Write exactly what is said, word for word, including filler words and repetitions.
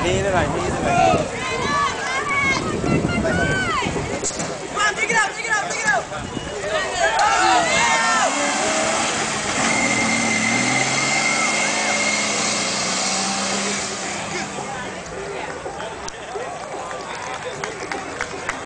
ที่ได้หลายที่